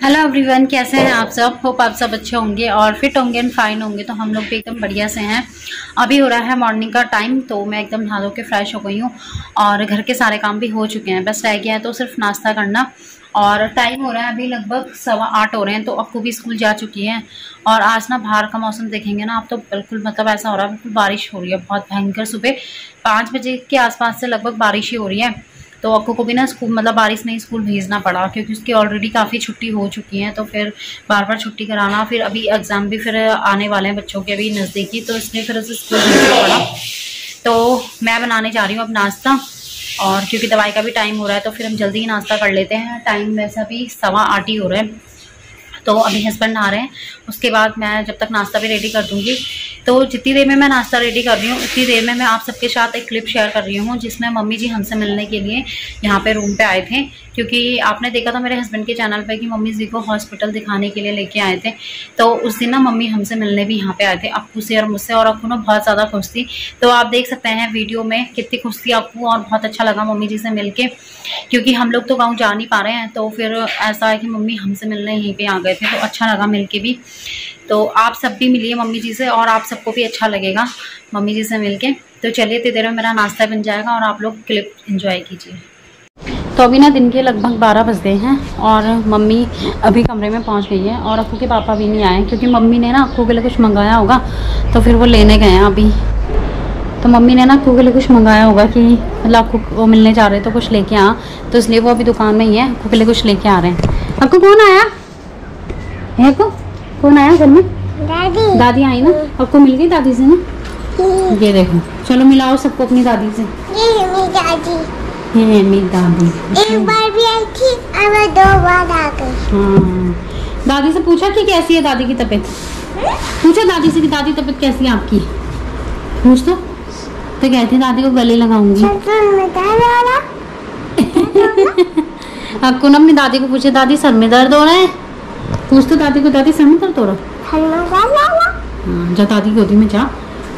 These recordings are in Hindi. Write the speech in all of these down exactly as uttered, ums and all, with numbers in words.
हेलो एवरीवन, कैसे हैं आप सब। होप आप सब अच्छे होंगे और फिट होंगे एंड फाइन होंगे। तो हम लोग भी एकदम बढ़िया से हैं। अभी हो रहा है मॉर्निंग का टाइम, तो मैं एकदम नहा धो के फ्रेश हो गई हूँ और घर के सारे काम भी हो चुके हैं। बस रह गया है तो सिर्फ नाश्ता करना। और टाइम हो रहा है अभी लगभग सवा आठ हो रहे हैं। तो अक्कू भी स्कूल जा चुकी हैं। और आज ना बाहर का मौसम देखेंगे ना आप, तो बिल्कुल मतलब ऐसा हो रहा है, बिल्कुल बारिश हो रही है बहुत भयंकर। सुबह पाँच बजे के आसपास से लगभग बारिश ही हो रही है। तो अक्कू को भी ना स्कूल मतलब बारिश में ही स्कूल भेजना पड़ा, क्योंकि उसकी ऑलरेडी काफ़ी छुट्टी हो चुकी है। तो फिर बार बार छुट्टी कराना, फिर अभी एग्ज़ाम भी फिर आने वाले हैं बच्चों के अभी नज़दीकी, तो इसलिए फिर उसे स्कूल भेजना पड़ा। तो मैं बनाने जा रही हूँ अब नाश्ता, और क्योंकि दवाई का भी टाइम हो रहा है तो फिर हम जल्दी ही नाश्ता कर लेते हैं। टाइम वैसे अभी सवा आठ ही हो रहा है। तो अभी हस्बैंड आ रहे हैं, उसके बाद मैं जब तक नाश्ता भी रेडी कर दूंगी। तो जितनी देर में मैं नाश्ता रेडी कर रही हूँ उतनी देर में मैं आप सबके साथ एक क्लिप शेयर कर रही हूँ, जिसमें मम्मी जी हमसे मिलने के लिए यहाँ पे रूम पे आए थे। क्योंकि आपने देखा था मेरे हस्बैंड के चैनल पे कि मम्मी जी को हॉस्पिटल दिखाने के लिए लेके आए थे। तो उस दिन ना मम्मी हमसे मिलने भी यहाँ पे आए थे, अक्कू से और मुझसे। और अक्कू ना बहुत ज़्यादा खुश थी, तो आप देख सकते हैं वीडियो में कितनी खुश थी अक्कू। और बहुत अच्छा लगा मम्मी जी से मिल के, क्योंकि हम लोग तो गाँव जा नहीं पा रहे हैं। तो फिर ऐसा है कि मम्मी हमसे मिलने यहीं पर आ गए थे, तो अच्छा लगा मिल के भी। तो आप सब भी मिलिए मम्मी जी से, और आप सबको भी अच्छा लगेगा मम्मी जी से मिलके। तो चलिए इतनी देर में मेरा नाश्ता बन जाएगा और आप लोग क्लिप एंजॉय कीजिए। तो अभी ना दिन के लगभग बारह बज गए हैं और मम्मी अभी कमरे में पहुंच गई है। और अक्कू के पापा भी नहीं आए, क्योंकि मम्मी ने ना अक्कू के लिए कुछ मंगाया होगा, तो फिर वो लेने गए हैं अभी। तो मम्मी ने ना अक्कू के लिए कुछ मंगाया होगा कि मतलब अक्कू को मिलने जा रहे हैं तो कुछ लेके आ, तो इसलिए वो अभी दुकान में ही है, अक्कू के लिए कुछ लेके आ रहे हैं। अक्कू कौन आया है? अक्कू कौन आया घर में? दादी। दादी आई ना, अक्कू मिल गई दादी से ना। ये देखो, चलो मिलाओ सबको अपनी दादी से। ये मेरी दादी है, मेरी दादी। एक बार भी आई थी और दो बार आ गई। हाँ, दादी से पूछा कि कैसी है दादी की तबीयत? पूछा दादी से कि दादी तबीयत कैसी है आपकी? पूछ तो तो कहती दादी को गले लगाऊंगी। आपको ना अपनी दादी को पूछे, दादी सर में दर्द हो रहा है? पूछ तो दादी को, दादी सर में दर्द हो रहा है? हाँ, जा दादी गोदी में जा।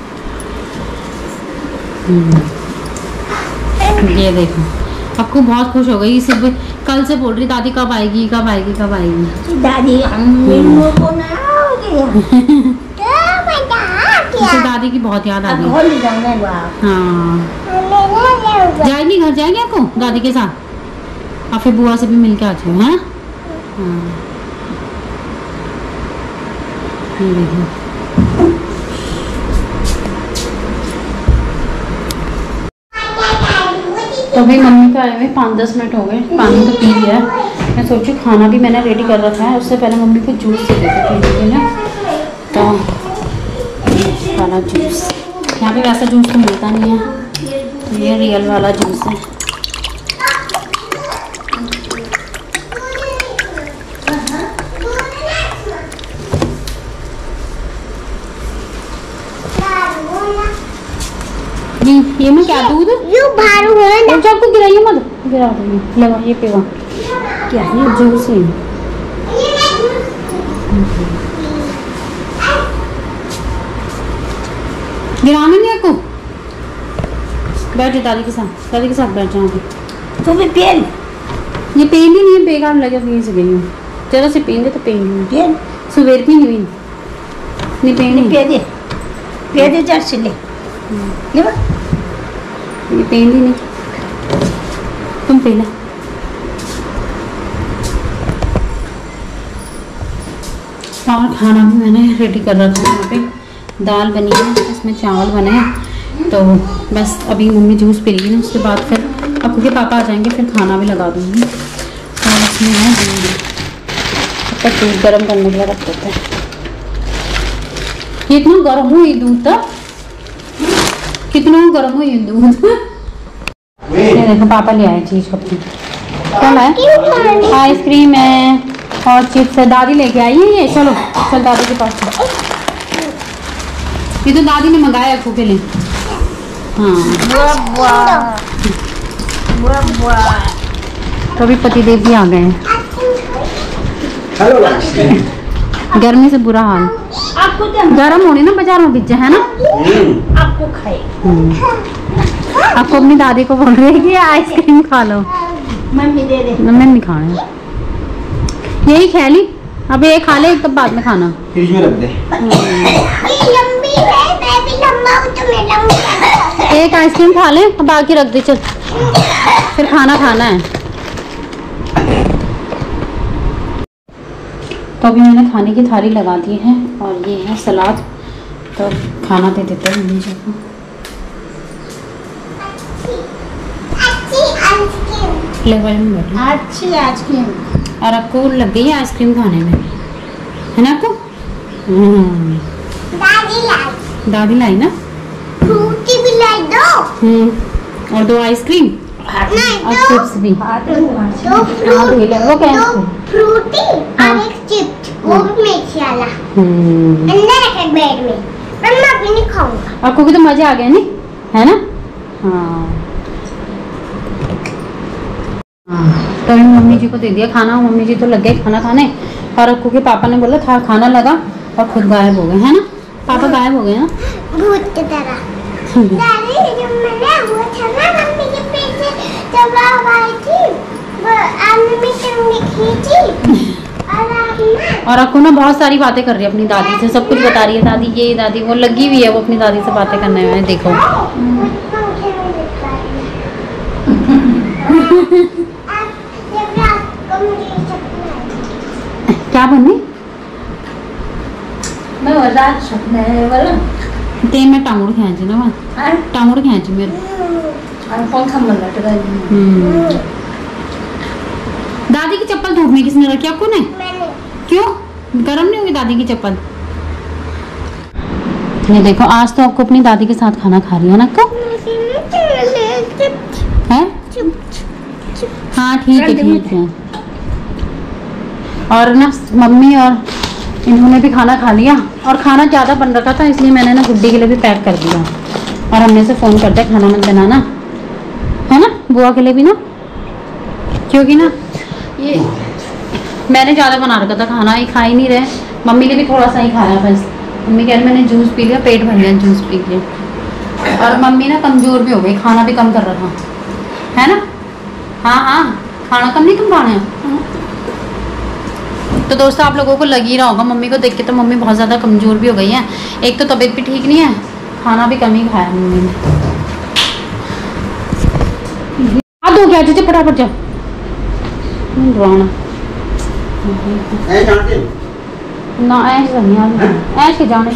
ये देखो, अक्कू बहुत खुश हो गई। सिर्फ कल से बोल रही दादी कब आएगी कब आएगी कब आएगी दादी। उसे दादी की बहुत याद आ गई। हाँ, जाएगी घर जाएगी आपको दादी के साथ, और फिर बुआ से भी मिल के आ जाओ। हैं? हाँ, ये देखो। तो अभी मम्मी का आए हुए पाँच दस मिनट हो गए, पानी तो पी लिया है। मैं सोचूं खाना भी मैंने रेडी कर रखा है, उससे पहले मम्मी को जूस दे देते पीने के लिए। तो वाला जूस यहाँ पे वैसा जूस तो मिलता नहीं है, तो ये रियल वाला जूस है। ये ये में क्या दूध? यू भारू हो ना, जब को गिराइए मत, गिरा दूँगी। लगा ये पीवा, क्या है जूस है। गिराना नहीं आपको। बैठे दादी के साथ, दादी के साथ बैठ जाओ। तो भी पेन ये पेन ही नहीं है, बेकार लगे यहीं से गई हूँ। जरा से पेन दे तो पेन नहीं पेन सुबह की नहीं हुई नहीं पेन नहीं पे दे पे दे जर से ले ले ये पेन ही नहीं, तुम पे ला। और खाना भी मैंने रेडी कर रखा है। यहाँ पे दाल बनी है, इसमें चावल बने हैं। तो बस अभी मम्मी जूस पी रही है, उसके बाद फिर अक्कू के पापा आ जाएंगे, फिर खाना भी लगा दूँगी। और इसमें है दूध, अब तक दूध गर्म करने के लिए रख देते हैं। ये इतना गर्म हुई दूध था, कितना गर्म हुई दूध। ये देखो पापा ले आए चीज अपनी, क्या है? आइसक्रीम है और चिप्स है। दादी लेके आई है ये। चलो चल दादी के पास। ये तो दादी ने मंगाया अक्कू के लिए। हाँ, तो अभी पतिदेव भी आ गए हैं। गर्मी से बुरा हाल, गर्म होने ना बाजार में बिजा है ना। आपको खाए आपको अपनी दादी को बोल रही है कि आइसक्रीम खा लो। मम्मी दे दे। मैं नहीं खाना। यही खा ली, अब ये खा ले तब बाद में खाना। फ्रिज में रख दे। लंबी है, मैं भी लंबा हूँ तो मैं लंबा। एक आइसक्रीम खा ले अब बाकी रख दे, चल फिर खाना खाना है। तो अभी मैंने खाने की थाली लगा दी है और ये है सलाद, तो खाना दे देते हैं मम्मी जी को। अच्छी आइसक्रीम, लेवल में बैठो। अच्छी आइसक्रीम। और आपको लग गई है आइसक्रीम खाने में, है ना आपको? हम्म, दादी लाई, दादी लाई ना, फ्रूटी भी लाई दो। हम्म, और दो आइसक्रीम नहीं, और दो चिप्स भी। दो फ्रूट, वो क्या दो फ्रूटी और एक चिप्स, वो भी मिर्ची वाला हम्म, अंदर रखे बेड में, पर मैं अभी नहीं खाऊंगा। आपको भी तो मजा आ गया नहीं, है ना? हाँ हाँ, तो अभी मम्मी जी को दे दिया खाना, मम्मी जी तो लग गए खाना खाने, और अक्कू के पापा ने बोला था खाना लगा और खुद गायब हो गए, है ना? पापा गायब हो गए ना भूत की तरह। दादी जब मैंने वो था ना मम्मी के पीछे जब आप आई थी, वो आपने भी टंगी खींची और आपने और अक्कू ना बहुत सारी बातें कर रही है अपनी दादी से, सब कुछ बता रही है, दादी ये दादी वो, लगी हुई है वो अपनी दादी से बातें करने में। देखो पंखे में लिखा है। आप जब आपको मुझे सपना है। क्या बनी? मैं रात सपना है वाला ते मैं टांगड़ खींच ना, मैं टांगड़ खींच मेरे और पंखा में लटका है। हम्म। दादी की चप्पल धूप में किसने रखी? आपको ने? मैंने क्यों? गर्म नहीं होगी दादी की चप्पल? ये देखो आज तो आपको अपनी दादी के साथ खाना खा रही है ना अक्कू? है? हाँ ठीक है ठीक है। और ना मम्मी और इन्होंने भी खाना खा लिया, और खाना ज़्यादा बन रखा था इसलिए मैंने ना गुड्डी के लिए भी पैक कर दिया, और हमने से फ़ोन करते खाना मत बनाना, है ना? बुआ के लिए भी ना, क्योंकि ना ये मैंने ज़्यादा बना रखा था खाना, ये खा ही नहीं रहे, मम्मी ने भी थोड़ा सा ही खाया बस। मम्मी कह रही मैंने जूस पी लिया, पेट भर गया जूस पी के, और मम्मी ना कमज़ोर भी हो गई, खाना भी कम कर रहा था, है ना? हाँ हाँ, खाना कम नहीं कम खाना है। तो दोस्तों आप लोगों को लग ही रहा होगा मम्मी को देख के, तो मम्मी बहुत ज़्यादा कमज़ोर भी हो गई है, एक तो तबीयत भी ठीक नहीं है, खाना भी कम ही खाया मम्मी ने। आ दो क्या चाचा फटाफट जा रोना ना ऐसे नहीं ऐसे जाने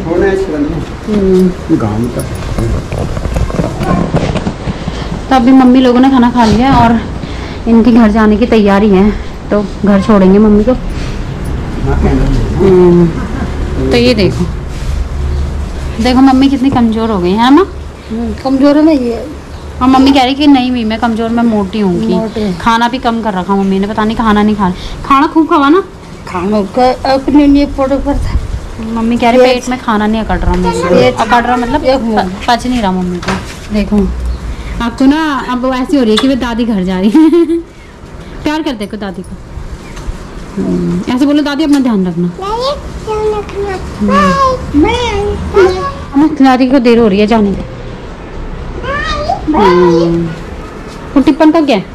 तो अभी मम्मी लोगों ने खाना खा लिया और इनकी घर जाने की तैयारी है, तो घर छोड़ेंगे मम्मी को। तो ये देखो देखो मम्मी कितनी कमज़ोर हो गई है ना? कमजोर है ये, और मम्मी कह रही कि नहीं भी मैं कमज़ोर, मैं मोटी हूँ, खाना भी कम कर रखा मम्मी ने, पता नहीं खाना नहीं खा खाना खूब खावा ना, खाना का अपने लिए फोटो पर था। मम्मी कह रही पेट में खाना नहीं अकड़ रहा मुझे, अकड़ रहा मतलब प- पच नहीं रहा मम्मी को। देखो अब तो ना अब वो ऐसी हो रही है कि वे दादी घर जा रही है प्यार कर देखो दादी को, हम्म, ऐसे बोलो दादी अपना ध्यान रखना। हमें दादी को देर हो रही है जाने की। वो टिप्पण का क्या है?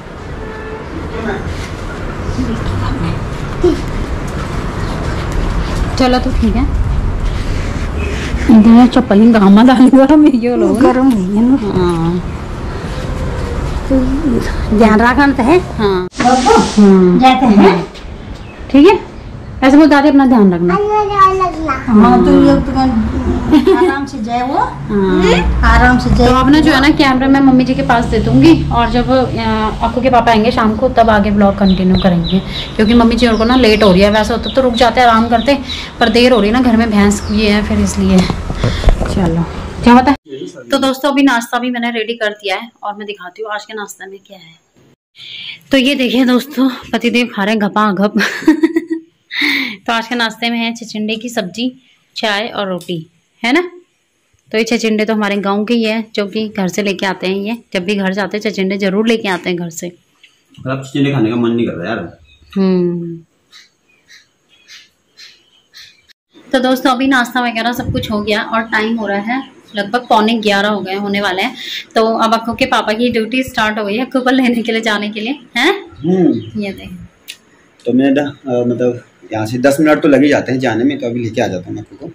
चलो तो ठीक है, इधर चप्पल ही गामा डाल गरम ये लोग गरम है ना। हाँ ध्यान रखना है। हाँ हम्म जाते हैं ठीक है, ऐसे बोल दादी अपना ध्यान रखना। हाँ तो ये तो आराम से जाए, वो हाँ आराम से जाए। तो अब ना जो है ना कैमरा मैं मम्मी जी के पास दे दूंगी, और जब अक्कू के पापा आएंगे शाम को तब आगे ब्लॉग कंटिन्यू करेंगे, क्योंकि मम्मी जी को ना लेट हो रही है, वैसे होता तो रुक जाते आराम करते, पर देर हो रही है ना घर में भैंस ये है फिर इसलिए। चलो क्या बता। तो दोस्तों अभी नाश्ता भी मैंने रेडी कर दिया है और मैं दिखाती हूँ आज के नाश्ता में क्या है। तो ये देखिए दोस्तों पतिदेव खा रहे हैं घपा घप तो आज के नाश्ते में है छचिंडे की सब्जी, चाय और रोटी, है ना? तो ये छचिंडे तो हमारे गांव के ही है, जो कि घर से लेके आते हैं, ये जब भी घर जाते हैं छचिंडे जरूर लेके आते हैं घर से। अब छचिंडे खाने का मन नहीं कर रहा यार। हम्म तो दोस्तों अभी नाश्ता वगैरह सब कुछ हो गया और टाइम हो रहा है लगभग पौने ग्यारह हो गए होने वाले हैं। तो अब अक्कू के पापा की ड्यूटी स्टार्ट हो गई है अक्कू को लेने के लिए जाने के लिए, हैं? ये देख तो मैं ना अ, मतलब यहाँ से दस मिनट तो लग ही जाते हैं जाने में, तो अभी लेके आ जाता हूँ मैं आपको।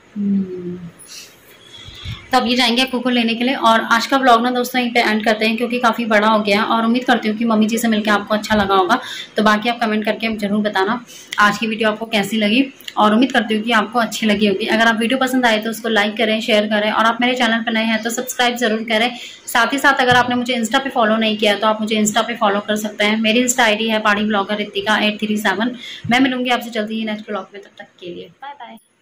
तो अब ये जाएंगे अक्कू को लेने के लिए। और आज का व्लॉग ना दोस्तों यहीं पे एंड करते हैं, क्योंकि काफ़ी बड़ा हो गया है। और उम्मीद करती हूँ कि मम्मी जी से मिलकर आपको अच्छा लगा होगा। तो बाकी आप कमेंट करके जरूर बताना आज की वीडियो आपको कैसी लगी, और उम्मीद करती हूँ कि आपको अच्छी लगी होगी। अगर आप वीडियो पसंद आए तो उसको लाइक करें, शेयर करें, और आप मेरे चैनल पर नए हैं तो सब्सक्राइब जरूर करें। साथ ही साथ अगर आपने मुझे इंस्टा पे फॉलो नहीं किया तो आप मुझे इंस्टा पे फॉलो कर सकते हैं। मेरी इंस्टा आई डी है पहाड़ी blogger Ritika eight three seven. मैं मिलूंगी आपसे जल्दी ही नेक्स्ट ब्लॉग में, तब तक के लिए बाय बाय।